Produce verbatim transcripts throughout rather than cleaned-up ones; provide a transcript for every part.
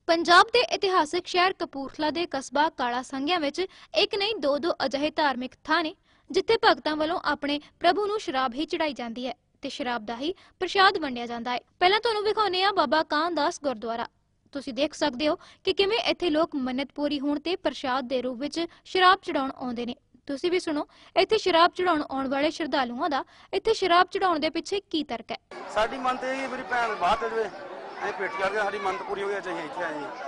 पंजाब के इतिहासिक शहर कपूरथला के कस्बा काला संघिया विच एक नहीं दो दो अजिहे धार्मिक थां ने जिथे भगतां वालों अपने प्रभु नूं शराब ही चढ़ाई जाती है ते शराब दा ही प्रसाद वंडिया जाता है। पहलां तुहानूं विखाउने आ बाबा कानदास गुरुद्वारा। तुसीं देख सकदे हो कि किवें इत्थे लोग मन्नत पूरी होण ते प्रसाद दे रूप विच शराब चढ़ाउण आउंदे ने। तुसीं भी सुणो इत्थे शराब चढ़ाउण आउण वाले श्रद्धालुओं दा इत्थे शराब चढ़ाउण दे पिछे की तर्क है। साडी मनत ये मेरी भैन बाहर चल जाए ये पेट करके साडी मनत पूरी हो गई चाहिए इत्थे आए जी।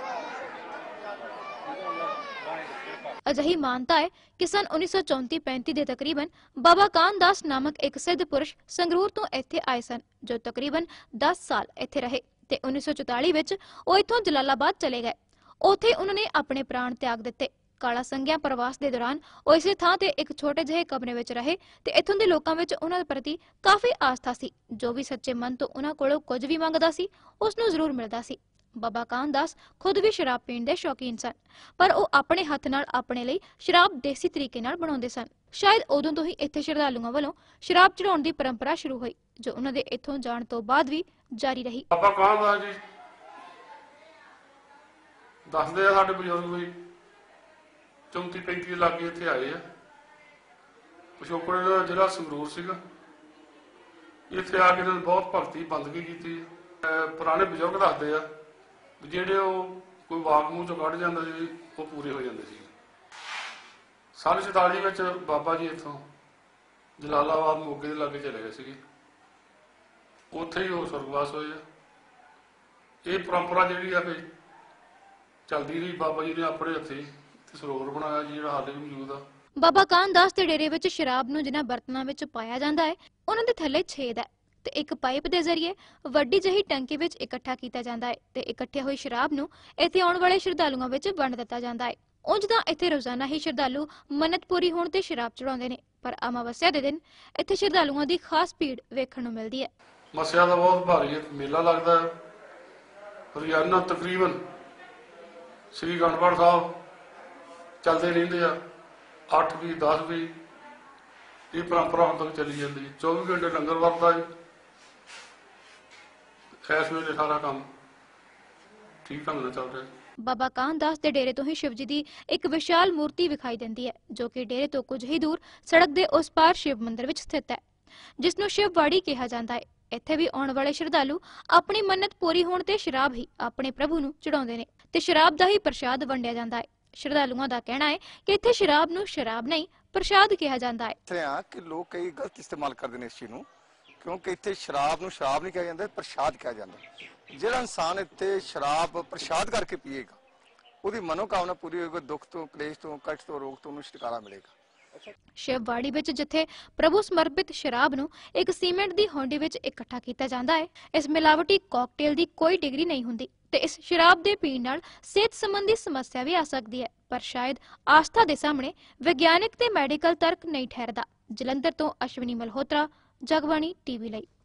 अजही मानता है कि सन उन्नीस सौ चौंती पैंती के तकरीबन बाबा कानदास नामक एक सिद्ध पुरुष संगरूर तो इत्थे आए सन जो तकरीबन दस साल इत्थे रहे ते उन्नीस सौ चौताली विच वो इत्थों जलालाबाद चले गए। उत्थे उन्होंने अपने प्राण त्याग दिते। काला संघिया प्रवास के दौरान वो इसे थां ते एक छोटे जिहे कमरे विच रहे ते इत्थों दे लोकां विच उन्हां प्रति काफी आस्था सी। जो भी सच्चे मन तो उन्हां कोलों कुछ भी मंगदा सी उस नूं जरूर मिलदा सी। बाबा कानदास खुद भी शराब पीण दे शौकीन सन पर वो अपने हथ नाल अपने लिए शराब देसी तरीके नाल बनाउंदे सन। शायद उदों तो ही इत्थे श्रद्धालुओं वालों शराब चढ़ाउण दी परंपरा शुरू हुई जो उन्हां दे इत्थों जाण तो बाद भी जारी रही। बाबा कानदास जी दसदे आ साडे बजुर्ग भी चौंती पैंती के लागे इत्थे आए आ। पिछोकड़ दा जिला संगरूर सीगा। इत्थे आके इन्हां ने बहुत भगती बंदगी कीती। पुराने बजुर्ग दसदे आ ਜਿਹੜੇ ਉਹ ਕੋਈ ਵਾਕ ਮੂੰਹ ਚੋਂ ਕੱਢ ਜਾਂਦਾ ਸੀ ਉਹ ਪੂਰੇ ਹੋ ਜਾਂਦੇ ਸੀ। ਸਾਲ ਚੁਤਾਲੀ ਵਿੱਚ ਬਾਬਾ ਜੀ ਇੱਥੋਂ ਜਲਾਲਾਬਾਦ ਮੋਗੇ ਦੇ ਲਾਗੇ ਚਲੇ ਗਏ ਸੀਗੇ। ਉੱਥੇ ਹੀ ਉਹ ਸੁਰਗਵਾਸ ਹੋਏ ਆ। ਇਹ ਪਰੰਪਰਾ ਜਿਹੜੀ ਆ ਵੀ ਚੱਲਦੀ ਰਹੀ। ਬਾਬਾ ਜੀ ਨੇ ਆਪਣੇ ਹੱਥੀਂ ਸਰੋਵਰ ਬਣਾਇਆ ਜੀ ਜਿਹੜਾ ਹਾਲੇ ਵੀ ਮੌਜੂਦ ਆ। ਬਾਬਾ ਕਾਨਦਾਸ ਦੇ ਡੇਰੇ ਵਿੱਚ ਸ਼ਰਾਬ ਨੂੰ ਜਿਨ੍ਹਾਂ ਬਰਤਨਾਂ ਵਿੱਚ ਪਾਇਆ ਜਾਂਦਾ ਹੈ ਉਹਨਾਂ ਦੇ ਥੱਲੇ ਛੇਦ ਹੈ ਤੇ ਇੱਕ ਪਾਈਪ ਦੇ ਜ਼ਰੀਏ ਵੱਡੀ ਜਿਹੀ ਟੈਂਕੀ ਵਿੱਚ ਇਕੱਠਾ ਕੀਤਾ ਜਾਂਦਾ ਹੈ ਤੇ ਇਕੱਠੇ ਹੋਈ ਸ਼ਰਾਬ ਨੂੰ ਇੱਥੇ ਆਉਣ ਵਾਲੇ ਸ਼ਰਧਾਲੂਆਂ ਵਿੱਚ ਵੰਡ ਦਿੱਤਾ ਜਾਂਦਾ ਹੈ। ਉਂਝ ਤਾਂ ਇੱਥੇ ਰੋਜ਼ਾਨਾ ਹੀ ਸ਼ਰਧਾਲੂ ਮੰਨਤ ਪੂਰੀ ਹੋਣ ਤੇ ਸ਼ਰਾਬ ਚੜਾਉਂਦੇ ਨੇ ਪਰ ਅਮਾਵਸਿਆ ਦੇ ਦਿਨ ਇੱਥੇ ਸ਼ਰਧਾਲੂਆਂ ਦੀ ਖਾਸ ਭੀੜ ਵੇਖਣ ਨੂੰ ਮਿਲਦੀ ਹੈ। ਮੱਸਿਆ ਦਾ ਬਹੁਤ ਭਾਰੀ ਮੇਲਾ ਲੱਗਦਾ ਹੈ। ਰੋਜ਼ਾਨਾ ਤਕਰੀਬਨ ਸ੍ਰੀ ਗਣਪੜ ਸਾਹਿਬ ਚੱਲਦੇ ਰਹਿੰਦੇ ਆ। ਅੱਠ ਵੀ ਦਸ ਵੀ ਇਹ ਪਰੰਪਰਾ ਹੁਣ ਤੱਕ ਚੱਲੀ ਜਾਂਦੀ ਹੈ। ਚੌਵੀ ਘੰਟੇ ਲੰਗਰ ਵਰਤਦਾ ਹੈ। ਇਸ ਵੇਲੇ ਸਾਰਾ ਕੰਮ ਠੀਕ ਢੰਗ ਨਾਲ ਚੱਲ ਰਿਹਾ। बाबा कानदास के डेरे तो ही शिव जी की एक विशाल मूर्ति विखाई देती है जो कि डेरे तो कुछ ही दूर सड़क के उस पार शिव मंदिर में स्थित है जिसनों शिववाड़ी कहा जाता है। इत्थे भी आने वाले श्रद्धालु अपनी मन्नत पूरी होने ते शराब ही अपने प्रभु नूं चढ़ाउंदे ने ते शराब का ही प्रसाद वंडिया जाता है। श्रद्धालुओं का कहना है कि इत्थे शराब नूं शराब नहीं प्रसाद कहा जाता है। कि लोग कई गलत इस्तेमाल करते हैं इस चीज़ नूं क्योंकि इत्थे शराब नूं शराब नहीं कहा जाता प्रसाद कहा जाता। ਜਿਹੜਾ ਇਨਸਾਨ ਇੱਥੇ ਸ਼ਰਾਬ ਪ੍ਰਸ਼ਾਦ ਕਰਕੇ ਪੀਏਗਾ ਉਹਦੀ ਮਨੋਕਾਮਨਾ ਪੂਰੀ ਹੋਏਗੀ। ਦੁੱਖ ਤੋਂ ਕਲੇਸ਼ ਤੋਂ ਕਸ਼ਟ ਤੋਂ ਰੋਗ ਤੋਂ ਉਹਨੂੰ ਛੁਟਕਾਰਾ ਮਿਲੇਗਾ। शिववाड़ी विच जिथे प्रभु समर्पित शराब नूं एक सीमेंट दी होंडी विच इकट्ठा कीता जांदा है। इस मिलावटी कॉकटेल दी कोई डिग्री नहीं हुंदी ते इस शराब दे पीण नाल सेहत संबंधी समस्या भी आ सकदी है पर शायद आस्था दे सामने विग्यानक ते मैडिकल तर्क नहीं ठहरदा। जलंधर तो अश्विनी मल्होत्रा, जगबाणी टीवी लई।